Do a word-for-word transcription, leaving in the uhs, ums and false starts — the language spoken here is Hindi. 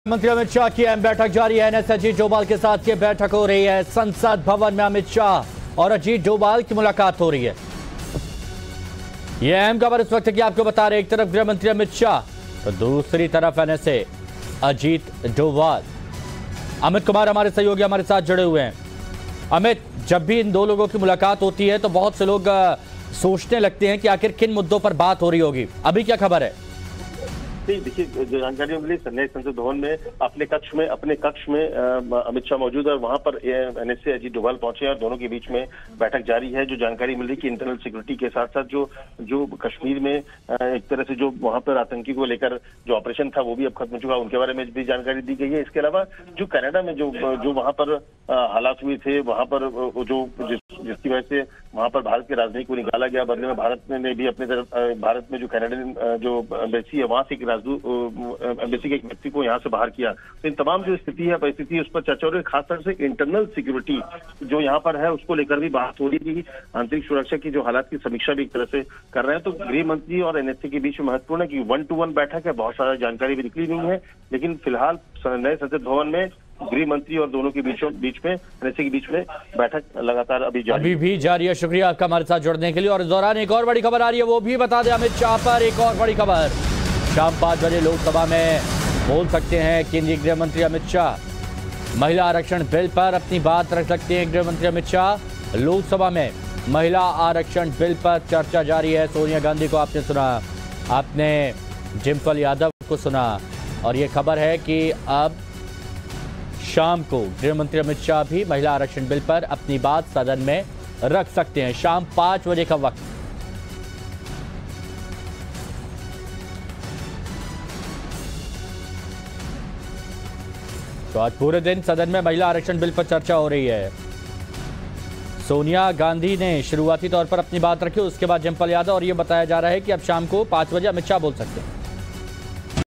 मंत्री अमित शाह की अहम बैठक जारी है। एनएस अजीत डोभाल के साथ ये बैठक हो रही है। संसद भवन में अमित शाह और अजीत डोभाल की मुलाकात हो रही है। यह अहम खबर इस वक्त की आपको बता रहे, एक तरफ गृह मंत्री अमित शाह तो दूसरी तरफ एनएस अजीत डोभाल। अमित कुमार हमारे सहयोगी हमारे साथ जुड़े हुए हैं। अमित, जब भी इन दो लोगों की मुलाकात होती है तो बहुत से लोग सोचने लगते हैं कि आखिर किन मुद्दों पर बात हो रही होगी, अभी क्या खबर है? देखिए, जो जानकारी मिली, नए संसद भवन में अपने कक्ष में अपने कक्ष में अमित शाह मौजूद है और वहां पर एनएस से अजीत डोभाल पहुंचे और दोनों के बीच में बैठक जारी है। जो जानकारी मिल रही कि इंटरनल सिक्योरिटी के साथ साथ जो जो कश्मीर में एक तरह से जो वहां पर आतंकी को लेकर जो ऑपरेशन था वो भी अब खत्म हो चुका, उनके बारे में भी जानकारी दी गई है। इसके अलावा जो कनाडा में जो जो वहां पर हालात हुए थे, वहां पर जो जिसकी वजह से वहां पर भारत के राजनयिक को निकाला गया, बदले में भारत ने भी अपने तरफ भारत में जो कनाडियन जो एम्बेसी है वहां से एक राजदूत एम्बेसी के एक व्यक्ति को यहाँ से बाहर किया। तो इन तमाम जो स्थिति है परिस्थिति उस पर चर्चा हो रही है। खासतौर से इंटरनल सिक्योरिटी जो यहाँ पर है उसको लेकर भी बात हो रही है। आंतरिक सुरक्षा की जो हालात की समीक्षा भी एक तरह से कर रहे हैं। तो गृह मंत्री और एनएसए के बीच में महत्वपूर्ण है कि वन टू वन बैठक है, बहुत सारा जानकारी भी निकली नहीं है, लेकिन फिलहाल नए संसद भवन में गृह मंत्री और दोनों के बीचों बीच में एनएसए के बीच में बैठक लगातार अभी जारी अभी भी जारी है। शुक्रिया आपका हमारे साथ जुड़ने के लिए। और इस दौरान एक और बड़ी खबर आ रही है, वो भी बता दें अमित शाह पर एक और बड़ी खबर। शाम पांच बजे लोकसभा में बोल सकते हैं केंद्रीय गृह मंत्री अमित शाह। महिला आरक्षण बिल पर अपनी बात रख सकते हैं गृह मंत्री अमित शाह। लोकसभा में महिला आरक्षण बिल पर चर्चा जारी है। सोनिया गांधी को आपने सुना, आपने डिम्पल यादव को सुना, और ये खबर है कि अब शाम को गृह मंत्री अमित शाह भी महिला आरक्षण बिल पर अपनी बात सदन में रख सकते हैं। शाम पांच बजे का वक्त। तो आज पूरे दिन सदन में महिला आरक्षण बिल पर चर्चा हो रही है। सोनिया गांधी ने शुरुआती तौर पर अपनी बात रखी, उसके बाद डिम्पल यादव, और यह बताया जा रहा है कि अब शाम को पांच बजे अमित शाह बोल सकते हैं।